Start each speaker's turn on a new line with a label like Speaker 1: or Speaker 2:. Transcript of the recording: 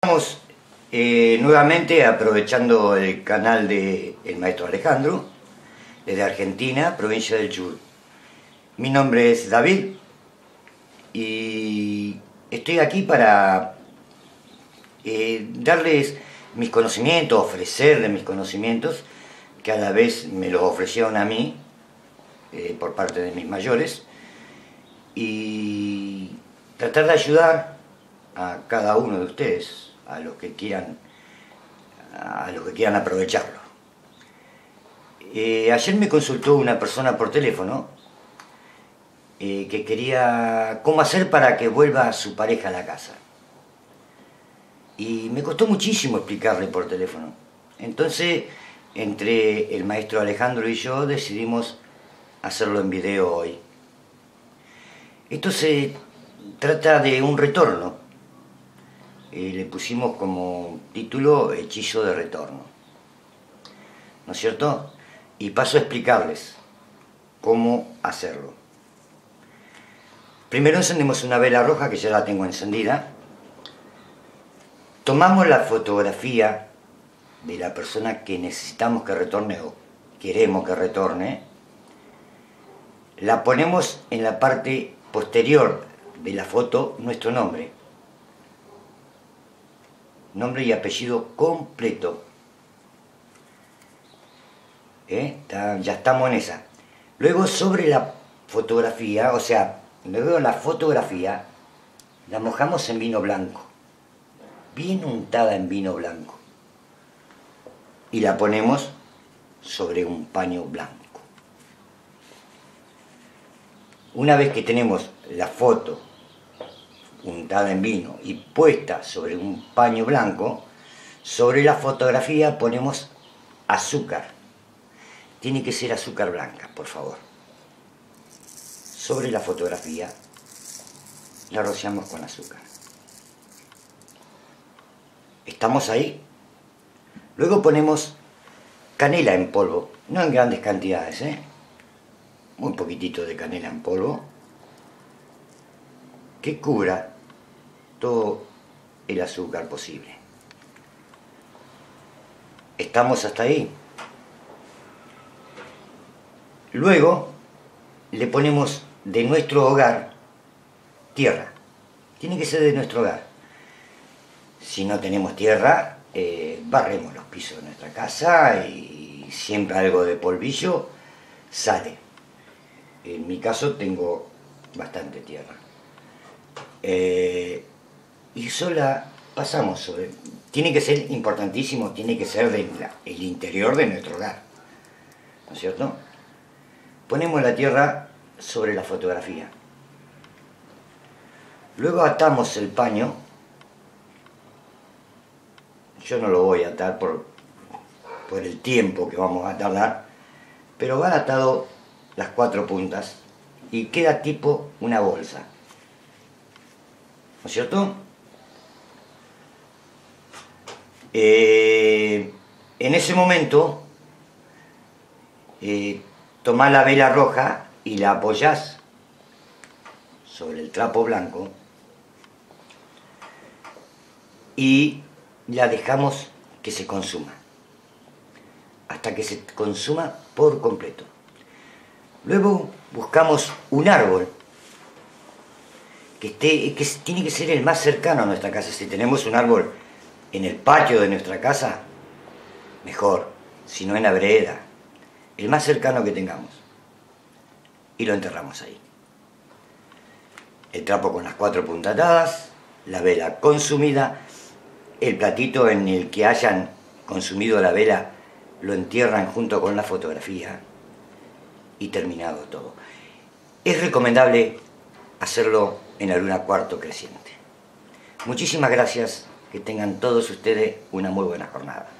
Speaker 1: estamos nuevamente aprovechando el canal del maestro Alejandro, desde Argentina, provincia del Chubut. Mi nombre es David y estoy aquí para darles mis conocimientos, ofrecerles mis conocimientos, que a la vez me los ofrecieron a mí por parte de mis mayores, y tratar de ayudar a cada uno de ustedes, a los que quieran aprovecharlo. Ayer me consultó una persona por teléfono que quería cómo hacer para que vuelva su pareja a la casa. Y me costó muchísimo explicarle por teléfono. Entonces, entre el maestro Alejandro y yo decidimos hacerlo en video hoy. Esto se trata de un retorno. Le pusimos como título Hechizo de Retorno, ¿no es cierto? Y paso a explicarles cómo hacerlo. Primero encendemos una vela roja, que ya la tengo encendida. Tomamos la fotografía de la persona que necesitamos que retorne o queremos que retorne. La ponemos en la parte posterior de la foto nuestro nombre. Nombre y apellido completo. Ya estamos en esa. Luego sobre la fotografía, o sea, luego la fotografía la mojamos en vino blanco, bien untada en vino blanco, y la ponemos sobre un paño blanco. Una vez que tenemos la foto untada en vino y puesta sobre un paño blanco, sobre la fotografía ponemos azúcar. Tiene que ser azúcar blanca, por favor. Sobre la fotografía la rociamos con azúcar. ¿Estamos ahí? Luego ponemos canela en polvo, no en grandes cantidades, muy poquitito de canela en polvo, que cubra todo el azúcar posible. ¿Estamos hasta ahí? Luego le ponemos de nuestro hogar tierra. Tiene que ser de nuestro hogar. Si no tenemos tierra, barremos los pisos de nuestra casa y siempre algo de polvillo sale. En mi caso tengo bastante tierra. Y eso la pasamos sobre. Tiene que ser importantísimo, tiene que ser del interior de nuestro hogar, ¿no es cierto? Ponemos la tierra sobre la fotografía. Luego atamos el paño. Yo no lo voy a atar por el tiempo que vamos a tardar, pero van atado las 4 puntas y queda tipo una bolsa, ¿no es cierto? En ese momento tomás la vela roja y la apoyás sobre el trapo blanco y la dejamos que se consuma, hasta que se consuma por completo. Luego buscamos un árbol que tiene que ser el más cercano a nuestra casa. Si tenemos un árbol en el patio de nuestra casa, mejor, si no en la vereda, el más cercano que tengamos, y lo enterramos ahí. El trapo con las 4 puntas atadas, la vela consumida, el platito en el que hayan consumido la vela lo entierran junto con la fotografía y terminado todo. Es recomendable hacerlo en la luna cuarto creciente. Muchísimas gracias, que tengan todos ustedes una muy buena jornada.